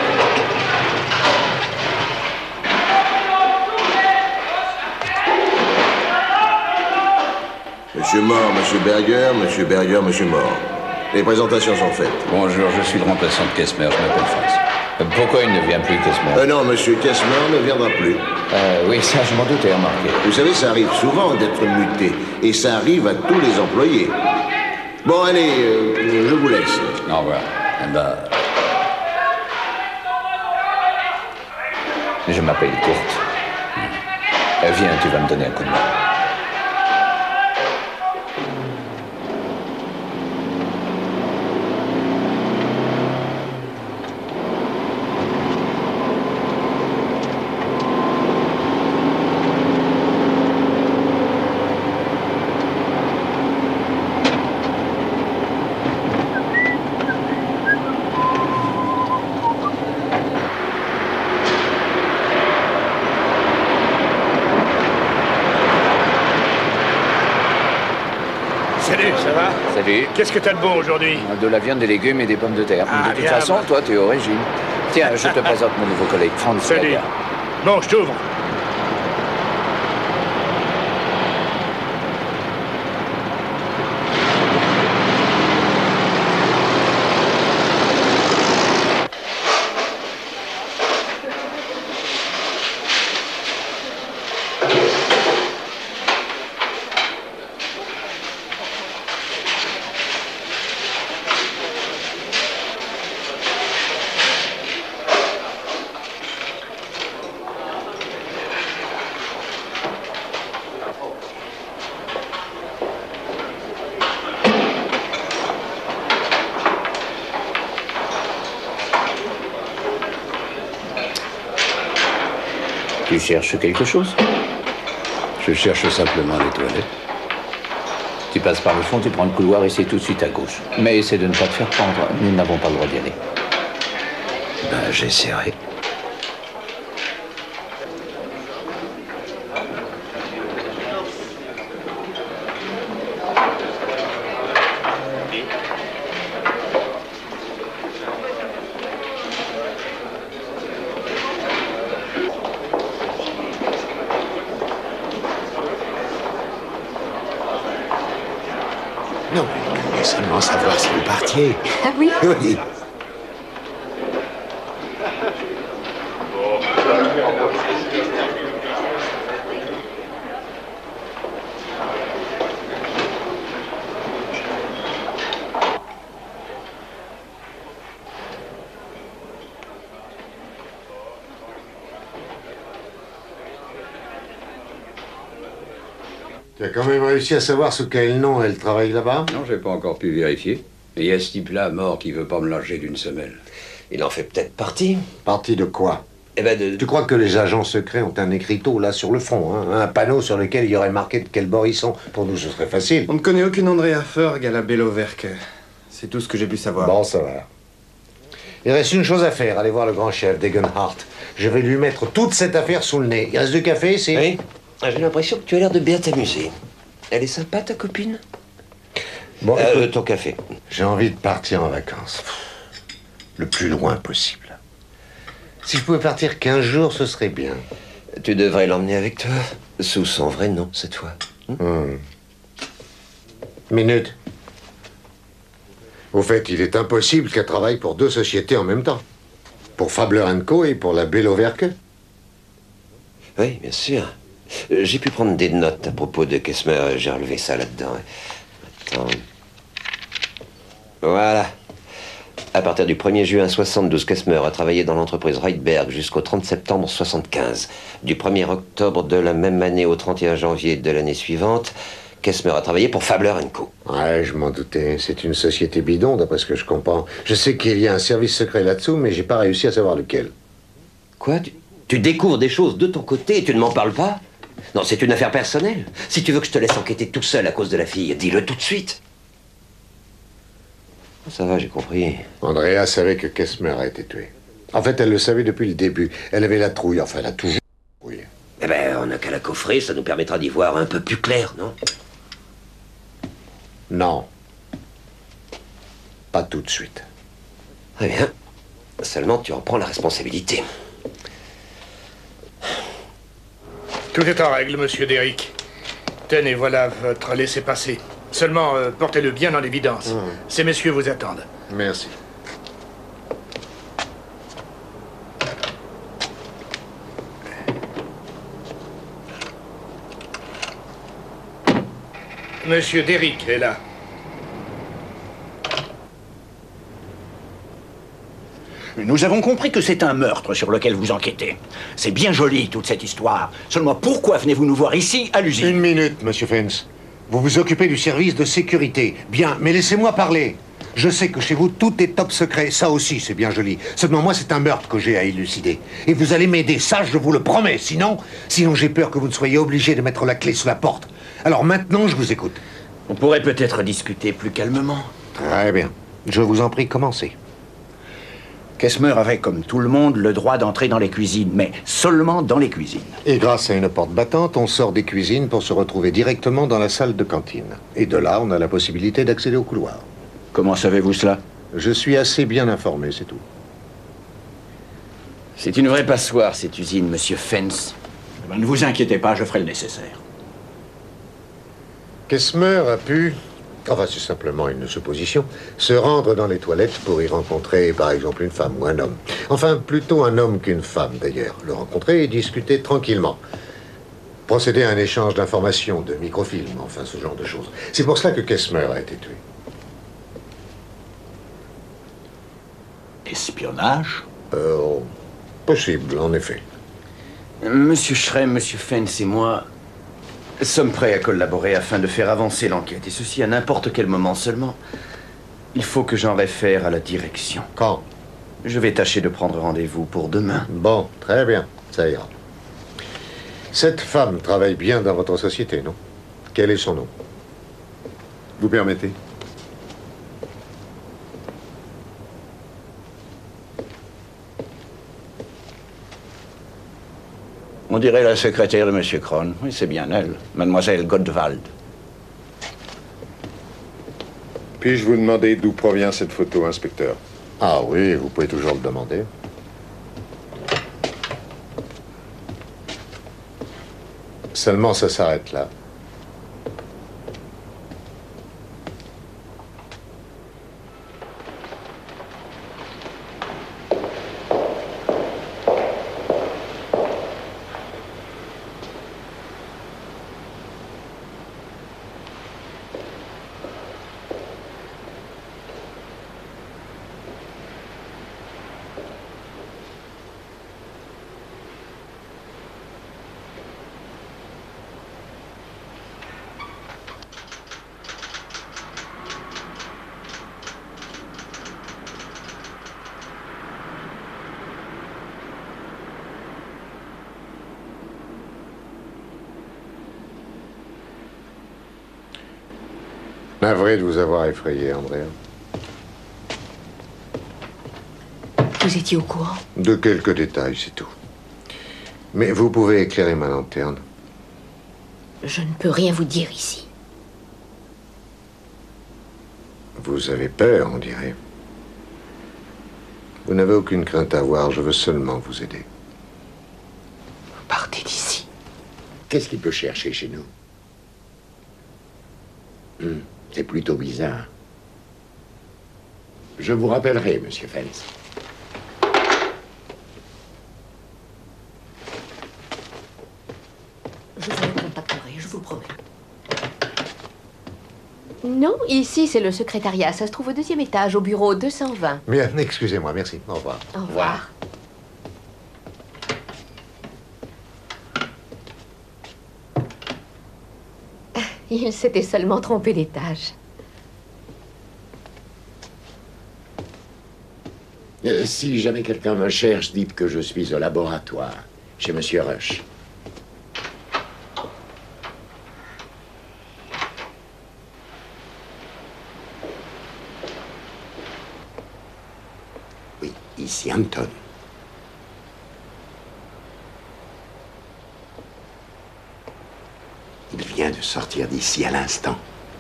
Monsieur Mort, Monsieur Berger, Monsieur Berger, Monsieur Mort. Les présentations sont faites. Bonjour, je suis le remplaçant de Kessmer, je m'appelle Franz. Pourquoi il ne vient plus, Kessmer? Non, Monsieur Kessmer ne viendra plus. Oui, ça, je m'en doutais, remarqué. Vous savez, ça arrive souvent d'être muté. Et ça arrive à tous les employés. Bon, allez, je vous laisse. Au revoir. Eh ben... Je m'appelle Kurt. Viens, tu vas me donner un coup de main. Salut. Qu'est-ce que t'as de bon aujourd'hui? De la viande, des légumes et des pommes de terre. Ah, de toute bien, façon, bah. toi, tu es au régime. Tiens, je te présente mon nouveau collègue, Franz Salut. Lager. Bon, je t'ouvre. Tu cherches quelque chose? Je cherche simplement les toilettes. Tu passes par le fond, tu prends le couloir et c'est tout de suite à gauche. Mais essaie de ne pas te faire prendre. Nous n'avons pas le droit d'y aller. Ben, j'essaierai. Non, mais seulement savoir si vous partiez. Ah oui? Oui. Tu as quand même réussi à savoir sous quel nom elle travaille là-bas? Non, j'ai pas encore pu vérifier. Et il y a ce type-là mort qui veut pas me lâcher d'une semelle. Il en fait peut-être partie. Partie de quoi? Eh ben de... Tu crois que les agents secrets ont un écriteau là sur le front, hein? Un panneau sur lequel il y aurait marqué de quel bord ils sont? Pour nous, ce serait facile. On ne connaît aucune Andrea Ferg à la Belloverque. C'est tout ce que j'ai pu savoir. Bon, ça va. Il reste une chose à faire, aller voir le grand chef, Degenhardt. Je vais lui mettre toute cette affaire sous le nez. Il reste du café ici? Oui. J'ai l'impression que tu as l'air de bien t'amuser. Elle est sympa, ta copine? Bon, ton café. J'ai envie de partir en vacances. Le plus loin possible. Si je pouvais partir 15 jours, ce serait bien. Tu devrais l'emmener avec toi. Sous son vrai nom, cette fois. Minute. Au fait, il est impossible qu'elle travaille pour deux sociétés en même temps. Pour Fabler & Co. et pour la Belloverque. Oui, bien sûr. J'ai pu prendre des notes à propos de Kessmer. J'ai relevé ça là-dedans. Attends. Voilà. À partir du 1er juin 72, Kessmer a travaillé dans l'entreprise Reitberg jusqu'au 30 septembre 75. Du 1er octobre de la même année au 31 janvier de l'année suivante, Kessmer a travaillé pour Fabler & Co. Ouais, je m'en doutais. C'est une société bidon, d'après ce que je comprends. Je sais qu'il y a un service secret là-dessous, mais j'ai pas réussi à savoir lequel. Quoi? Tu découvres des choses de ton côté et tu ne m'en parles pas? Non, c'est une affaire personnelle. Si tu veux que je te laisse enquêter tout seul à cause de la fille, dis-le tout de suite. Ça va, j'ai compris. Andrea savait que Kessmer a été tué. En fait, elle le savait depuis le début. Elle avait la trouille. Enfin, elle a toujours la trouille. Eh ben, on n'a qu'à la coffrer, ça nous permettra d'y voir un peu plus clair, non? Non. Pas tout de suite. Très bien. Seulement, tu en prends la responsabilité. Tout est en règle, monsieur Derrick. Tenez, voilà votre laissez-passer. Seulement, portez-le bien en évidence. Ces messieurs vous attendent. Merci. Monsieur Derrick est là. Nous avons compris que c'est un meurtre sur lequel vous enquêtez. C'est bien joli, toute cette histoire. Seulement, pourquoi venez-vous nous voir ici, à l'usine? Une minute, monsieur Fens. Vous vous occupez du service de sécurité. Bien, mais laissez-moi parler. Je sais que chez vous, tout est top secret. Ça aussi, c'est bien joli. Seulement, moi, c'est un meurtre que j'ai à élucider. Et vous allez m'aider, ça, je vous le promets. Sinon, j'ai peur que vous ne soyez obligé de mettre la clé sous la porte. Alors maintenant, je vous écoute. On pourrait peut-être discuter plus calmement. Très bien. Je vous en prie, commencez. Kessmer avait, comme tout le monde, le droit d'entrer dans les cuisines, mais seulement dans les cuisines. Et grâce à une porte battante, on sort des cuisines pour se retrouver directement dans la salle de cantine. Et de là, on a la possibilité d'accéder au couloir. Comment savez-vous cela? Je suis assez bien informé, c'est tout. C'est une vraie passoire, cette usine, monsieur Fens. Eh ben, ne vous inquiétez pas, je ferai le nécessaire. Kessmer a pu, enfin c'est simplement une supposition, se rendre dans les toilettes pour y rencontrer par exemple une femme ou un homme. Enfin, plutôt un homme qu'une femme d'ailleurs. Le rencontrer et discuter tranquillement. Procéder à un échange d'informations, de microfilms, enfin ce genre de choses. C'est pour cela que Kessmer a été tué. Espionnage? Possible, en effet. Monsieur Schrem, monsieur Fens et moi sommes prêts à collaborer afin de faire avancer l'enquête. Et ceci à n'importe quel moment seulement. Il faut que j'en réfère à la direction. Quand? Je vais tâcher de prendre rendez-vous pour demain. Bon, très bien, ça ira. Cette femme travaille bien dans votre société, non? Quel est son nom? Vous permettez? On dirait la secrétaire de M. Kron. Oui, c'est bien elle, mademoiselle Gottwald. Puis-je vous demander d'où provient cette photo, inspecteur? Ah oui, vous pouvez toujours le demander. Seulement, ça s'arrête là. Navré de vous avoir effrayé, Andrea. Vous étiez au courant? De quelques détails, c'est tout. Mais vous pouvez éclairer ma lanterne. Je ne peux rien vous dire ici. Vous avez peur, on dirait. Vous n'avez aucune crainte à avoir, je veux seulement vous aider. Partez d'ici. Qu'est-ce qu'il peut chercher chez nous? C'est plutôt bizarre. Je vous rappellerai, monsieur Fens. Je vous contacterai, je vous le promets. Non, ici c'est le secrétariat. Ça se trouve au 2e étage, au bureau 220. Bien, excusez-moi, merci. Au revoir. Au revoir. Il s'était seulement trompé d'étage. Si jamais quelqu'un me cherche, dites que je suis au laboratoire, chez monsieur Rush. Oui, ici Anton. Il vient de sortir d'ici à l'instant.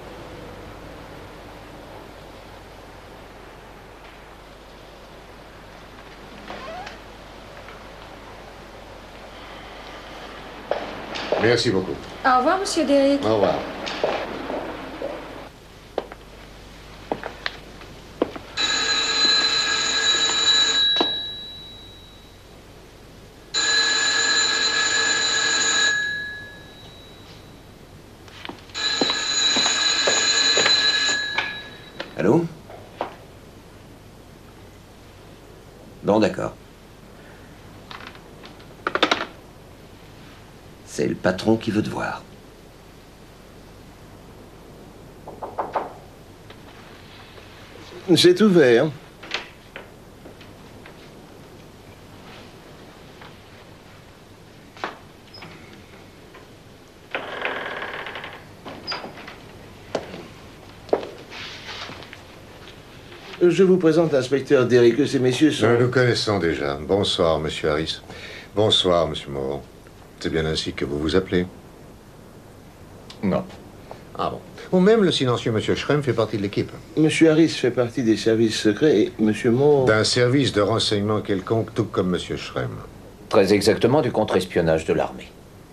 Merci beaucoup. Au revoir, monsieur Derrick. Au revoir. Allô? Bon, d'accord. C'est le patron qui veut te voir. C'est ouvert. Je vous présente l'inspecteur Derrick. Ces messieurs sont... Nous nous connaissons déjà. Bonsoir, monsieur Harris. Bonsoir, monsieur Moreau. C'est bien ainsi que vous vous appelez? Non. Ah bon. Ou même le silencieux monsieur Schrem fait partie de l'équipe. Monsieur Harris fait partie des services secrets et monsieur Moore... D'un service de renseignement quelconque, tout comme monsieur Schrem. Très exactement du contre-espionnage de l'armée.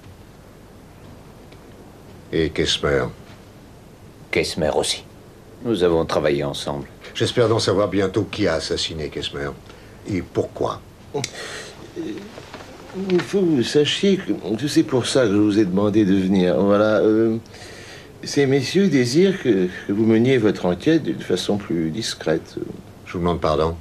Et Kessmer? Kessmer aussi. Nous avons travaillé ensemble. J'espère donc savoir bientôt qui a assassiné Kessmer. Et pourquoi? Il faut que vous sachiez que c'est pour ça que je vous ai demandé de venir. Voilà. Ces messieurs désirent que vous meniez votre enquête d'une façon plus discrète. Je vous demande pardon.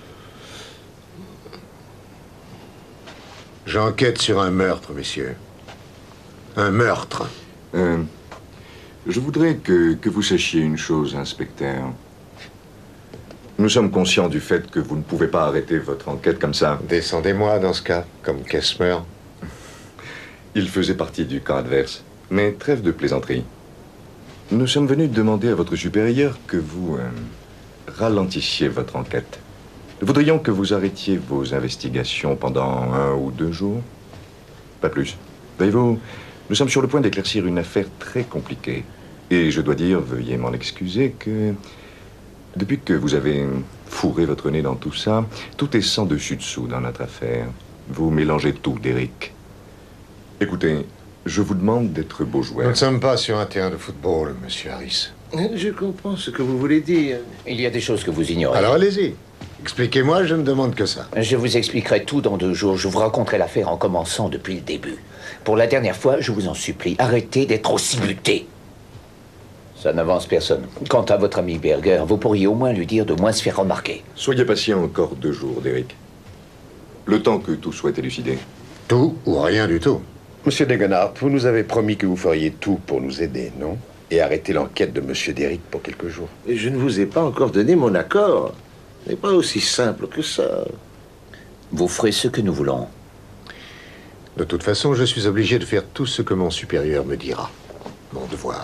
J'enquête sur un meurtre, messieurs. Un meurtre. Je voudrais que vous sachiez une chose, inspecteur. Nous sommes conscients du fait que vous ne pouvez pas arrêter votre enquête comme ça. Descendez-moi dans ce cas, comme Kessmer. Il faisait partie du camp adverse. Mais trêve de plaisanterie. Nous sommes venus demander à votre supérieur que vous ralentissiez votre enquête. Nous voudrions que vous arrêtiez vos investigations pendant 1 ou 2 jours. Pas plus. Voyez-vous, nous sommes sur le point d'éclaircir une affaire très compliquée. Et je dois dire, veuillez m'en excuser, que depuis que vous avez fourré votre nez dans tout ça, tout est sans dessus-dessous dans notre affaire. Vous mélangez tout, Derrick. Écoutez, je vous demande d'être beau joueur. Nous ne sommes pas sur un terrain de football, monsieur Harris. Je comprends ce que vous voulez dire. Il y a des choses que vous ignorez. Alors allez-y. Expliquez-moi, je ne demande que ça. Je vous expliquerai tout dans 2 jours. Je vous raconterai l'affaire en commençant depuis le début. Pour la dernière fois, je vous en supplie, arrêtez d'être aussi buté. Ça n'avance personne. Quant à votre ami Berger, vous pourriez au moins lui dire de moins se faire remarquer. Soyez patient encore 2 jours, Derrick. Le temps que tout soit élucidé. Tout ou rien du tout. Monsieur Degenhardt, vous nous avez promis que vous feriez tout pour nous aider, non? Et arrêter l'enquête de monsieur Derrick pour quelques jours. Et je ne vous ai pas encore donné mon accord. Ce n'est pas aussi simple que ça. Vous ferez ce que nous voulons. De toute façon, je suis obligé de faire tout ce que mon supérieur me dira. Mon devoir.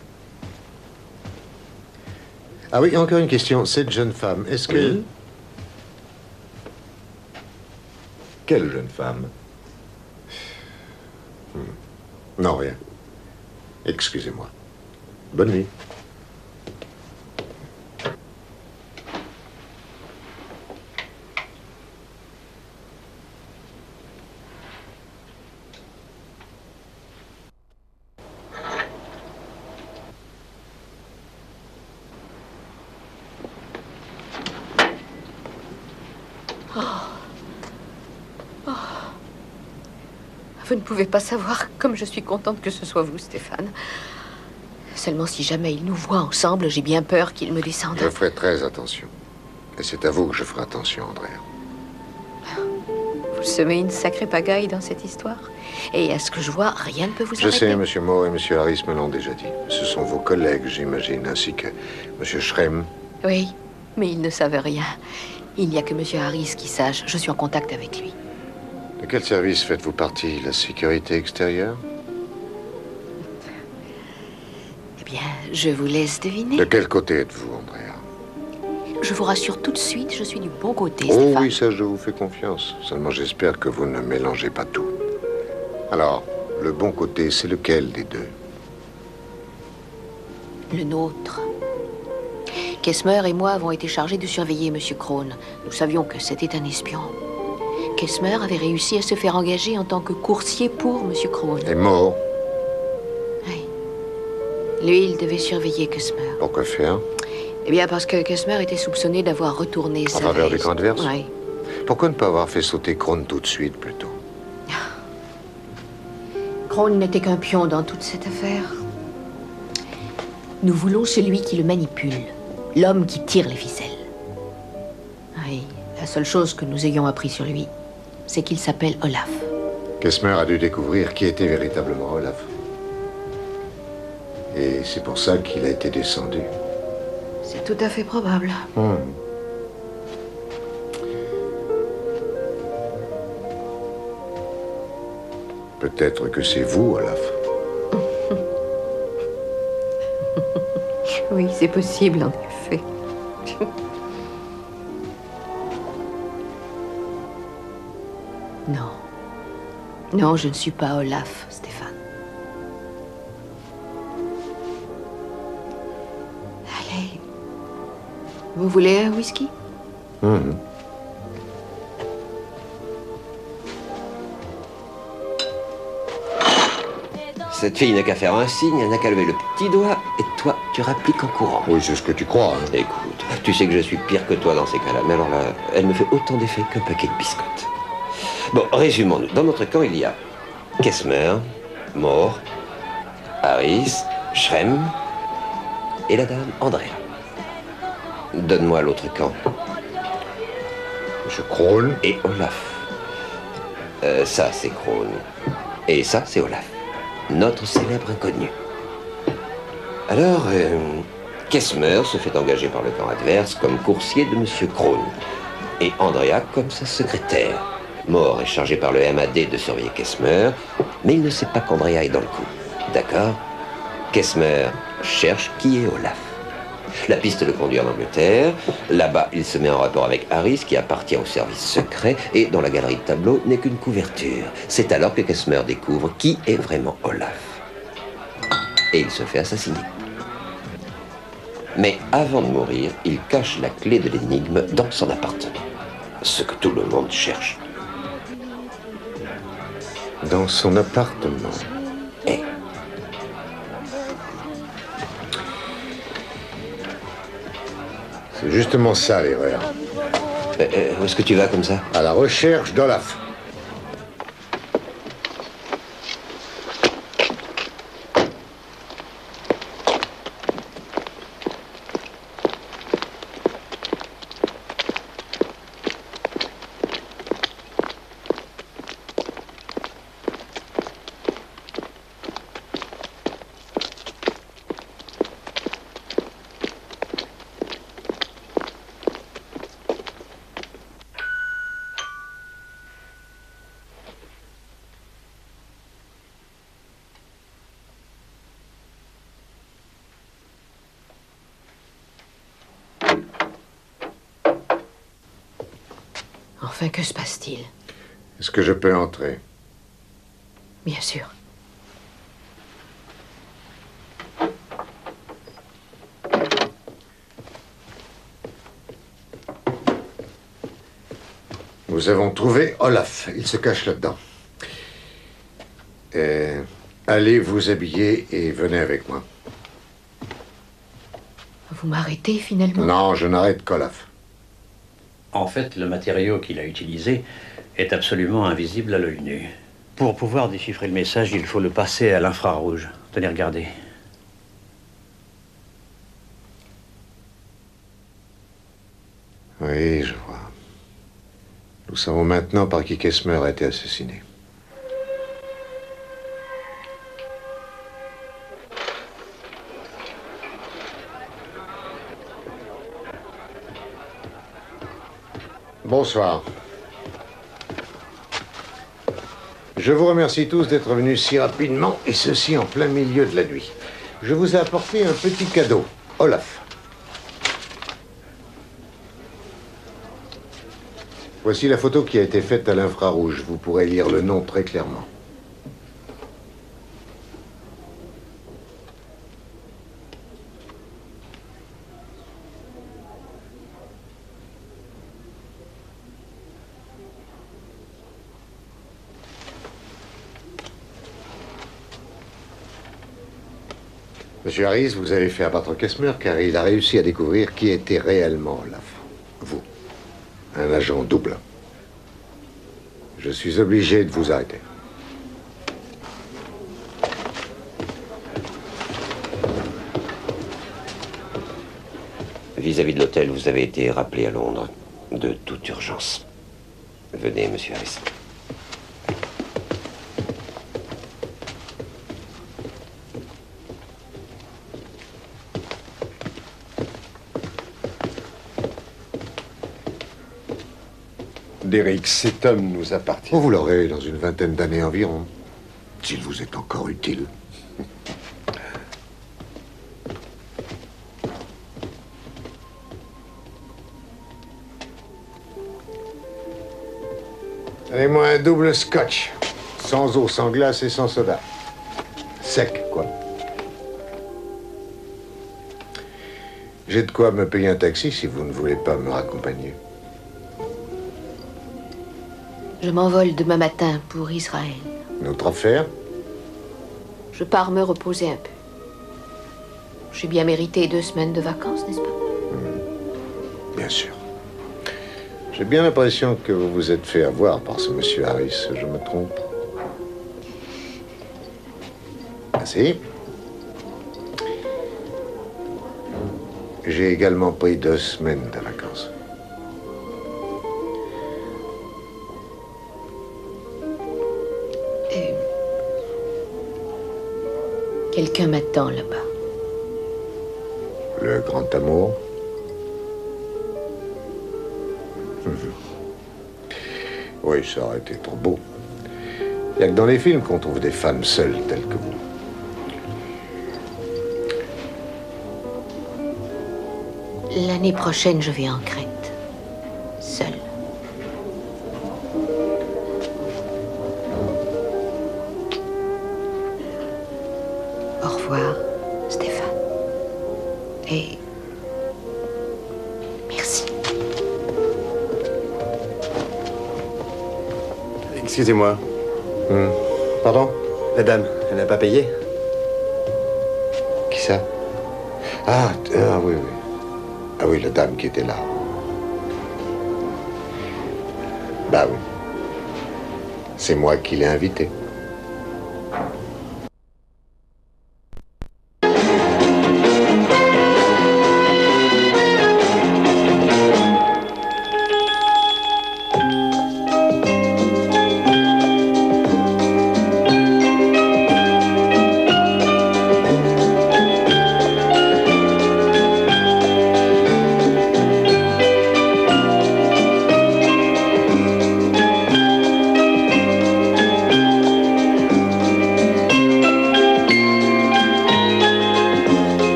Ah oui, encore une question. Cette jeune femme, est-ce que... Oui. Quelle jeune femme? Non, rien. Excusez-moi. Bonne nuit. Vous ne pouvez pas savoir comme je suis contente que ce soit vous, Stéphane. Seulement si jamais il nous voit ensemble, j'ai bien peur qu'il me descende. Je ferai très attention. Et c'est à vous que je ferai attention, Andrea. Vous semez une sacrée pagaille dans cette histoire. Et à ce que je vois, rien ne peut vous arrêter. Je sais, monsieur Moore et monsieur Harris me l'ont déjà dit. Ce sont vos collègues, j'imagine, ainsi que monsieur Schrem. Oui, mais ils ne savent rien. Il n'y a que monsieur Harris qui sache. Je suis en contact avec lui. De quel service faites-vous partie? La sécurité extérieure? Eh bien, je vous laisse deviner. De quel côté êtes-vous, Andrea? Je vous rassure tout de suite, je suis du bon côté, Oh Stéphane. oui, ça, je vous fais confiance. Seulement, j'espère que vous ne mélangez pas tout. Alors, le bon côté, c'est lequel des deux? Le nôtre. Kessmer et moi avons été chargés de surveiller monsieur Krohn. Nous savions que c'était un espion. Kessmer avait réussi à se faire engager en tant que coursier pour monsieur Krohn. Et Moore? Lui, il devait surveiller Kessmer. Pourquoi faire? Eh bien, parce que Kessmer était soupçonné d'avoir retourné En sa travers du veste. camp adverse? Oui. Pourquoi ne pas avoir fait sauter Krohn tout de suite, plutôt? Krohn n'était qu'un pion dans toute cette affaire. Nous voulons celui qui le manipule. L'homme qui tire les ficelles. Oui, la seule chose que nous ayons appris sur lui, c'est qu'il s'appelle Olaf. Kessmer a dû découvrir qui était véritablement Olaf. Et c'est pour ça qu'il a été descendu. C'est tout à fait probable. Peut-être que c'est vous, Olaf. Oui, c'est possible, en effet. Non. Non, je ne suis pas Olaf, Stéphane. Allez. Vous voulez un whisky? Cette fille n'a qu'à faire un signe, elle n'a qu'à lever le petit doigt, et toi, tu rappliques en courant. Oui, c'est ce que tu crois. Hein. Écoute, tu sais que je suis pire que toi dans ces cas-là, mais alors là, elle me fait autant d'effet qu'un paquet de biscottes. Bon, résumons-nous. Dans notre camp, il y a Kessmer, Moore, Harris, Schrem et la dame Andrea. Donne-moi l'autre camp. Monsieur Krohn. Et Olaf. Ça, c'est Krohn. Et ça, c'est Olaf. Notre célèbre inconnu. Alors, Kessmer se fait engager par le camp adverse comme coursier de Monsieur Krohn. Et Andrea comme sa secrétaire. Moore est chargé par le MAD de surveiller Kessmer, mais il ne sait pas qu'Andrea est dans le coup. D'accord? Kessmer cherche qui est Olaf. La piste le conduit en Angleterre. Là-bas, il se met en rapport avec Harris, qui appartient au service secret, et dont la galerie de tableaux n'est qu'une couverture. C'est alors que Kessmer découvre qui est vraiment Olaf. Et il se fait assassiner. Mais avant de mourir, il cache la clé de l'énigme dans son appartement. Ce que tout le monde cherche. Dans son appartement. Et c'est justement ça l'erreur. Où est-ce que tu vas comme ça? À la recherche d'Olaf. Enfin, que se passe-t-il? Est-ce que je peux entrer? Bien sûr. Nous avons trouvé Olaf. Il se cache là-dedans. Allez vous habiller et venez avec moi. Vous m'arrêtez finalement? Non, je n'arrête qu'Olaf. En fait, le matériau qu'il a utilisé est absolument invisible à l'œil nu. Pour pouvoir déchiffrer le message, il faut le passer à l'infrarouge. Tenez, regardez. Oui, je vois. Nous savons maintenant par qui Kessmer a été assassiné. Bonsoir. Je vous remercie tous d'être venus si rapidement, et ceci en plein milieu de la nuit. Je vous ai apporté un petit cadeau, Olaf. Voici la photo qui a été faite à l'infrarouge. Vous pourrez lire le nom très clairement. Monsieur Harris, vous avez fait abattre Kessmer car il a réussi à découvrir qui était réellement Olaf. Vous. Un agent double. Je suis obligé de vous arrêter. Vis-à-vis de l'hôtel, vous avez été rappelé à Londres de toute urgence. Venez, monsieur Harris. Derrick, cet homme nous appartient. Oh, vous l'aurez dans une vingtaine d'années environ, s'il vous est encore utile. Donnez-moi un double scotch. Sans eau, sans glace et sans soda. Sec, quoi. J'ai de quoi me payer un taxi si vous ne voulez pas me raccompagner. Je m'envole demain matin pour Israël. Notre affaire? Je pars me reposer un peu. J'ai bien mérité 2 semaines de vacances, n'est-ce pas? Bien sûr. J'ai bien l'impression que vous vous êtes fait avoir par ce monsieur Harris. Je me trompe? Merci. J'ai également pris 2 semaines de vacances. Quelqu'un m'attend là-bas. Le grand amour. Oui, ça aurait été trop beau. Il n'y a que dans les films qu'on trouve des femmes seules telles que vous. L'année prochaine, je vais en Crète. Seule. Au revoir, Stéphane. Et merci. Excusez-moi. Pardon? La dame, elle n'a pas payé? Qui ça? Ah oui, oui. Ah oui, la dame qui était là. Bah oui. C'est moi qui l'ai invitée.